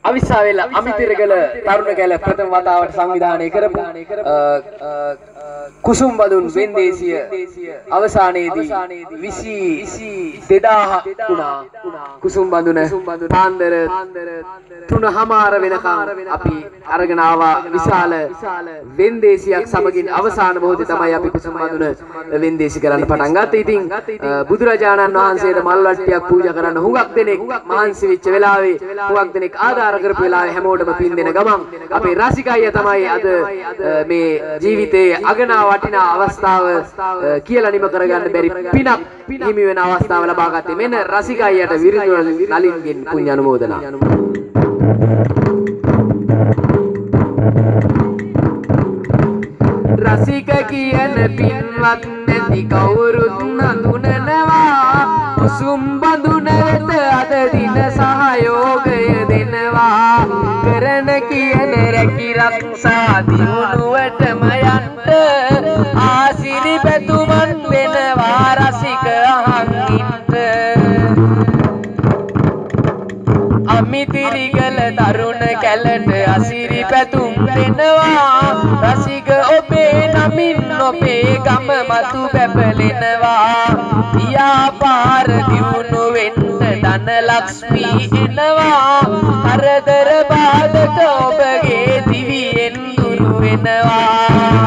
අවිස්සාවෙලා අමිතිරගල තරුණ කැල ප්‍රථම වතාවට සංවිධානය කරපු කුසුම් බඳුන් වෙන්දේසිය අවසානයේදී 2000 වුණා. කුසුම් බඳුන පාන්දර 3:00 වෙනකම් අපි අරගෙන ආවා විශාල වෙන්දේසියක් සමගින් අවසාන මොහොතේ තමයි අපි කුසුම් බඳුන වෙන්දේසි කරන්න පටන් ගත්තේ. ඉතින් බුදුරජාණන් වහන්සේට මල් වට්ටියක් පූජා කරන්න හුඟක් දෙනෙක් මහන්සි වෙච්ච වෙලාවේ හුඟක් දෙනෙක් ආධාර කරපු වෙලාවේ හැමෝටම පින් දෙන ගමන් අපේ රසික අයියා තමයි අද මේ ජීවිතයේ අගනා වටිනා අවස්ථාව කියලා නිම කරගන්න බැරි පිනක් හිමි වෙන අවස්ථාව ලබා ගත්තේ. මෙන්න රසික අයියට විරිඳු නලින්ගෙන් පුණ්‍ය අනුමෝදනා. රසික කියන පින්වත් නැති කවුරුත් නඳුනනවා. කුසුම් බඳුන වෙත අද දින සහයෝගය දෙනවා. කරන කියන රැකි රක්ෂා දිනුවටම යන්න ආසිරි පැතුමන් වෙනවා රසික අහංගින්ට. අමිතිරිගල තරුණ කැලට අසිරි පැතුම් දෙනවා. රසික ඔබේ නමින් ඔබේ ගම මතු පැපලෙනවා. පියාපාර දියුණු වෙන්න ධන ලක්ෂ්මී එනවා. කරදර බාධක ඔබගේ දිවියෙන් දුරු වෙනවා.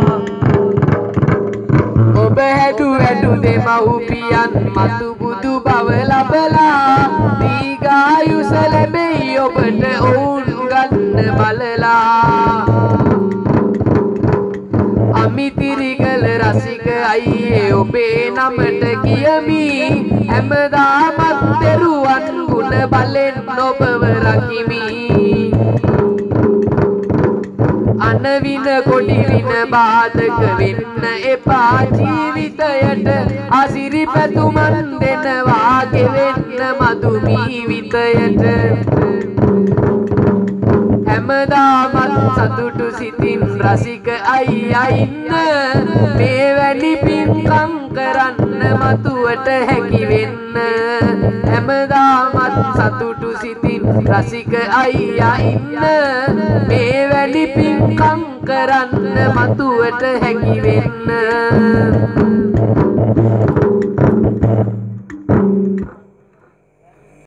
ඔබ හැදු වැඩු දෙමව්පියන් මතු බුදු බව ලබලා දීර්ඝායුෂ ලැබෙයි ඔබට ඔවුන් ගන්න බලලා. අමිතිරිගල රසික අයියේ ඔබේ නමට කියමි හැමදාමත් දරුවන් ගුණ බලෙන් ඔබව රකිමි. අනවින කොඩිරින බාධක වෙන්න එපා ජීවිතයට. අසිරි පැතුමන් දෙනවා ගෙවෙන්න මතු ජීවිතයට. හැමදාමත් සතුටු සිතින් රසික අයියා ඉන්න. මේ වැනි පින්කම් කරන්න මතුවට හැකි වෙන්න. හැමදාමත් සතුටු සිතින් රසික අයියා ඉන්න. මේ වැනි පින්කම් කරන්න මතුවට හැකි වෙන්න.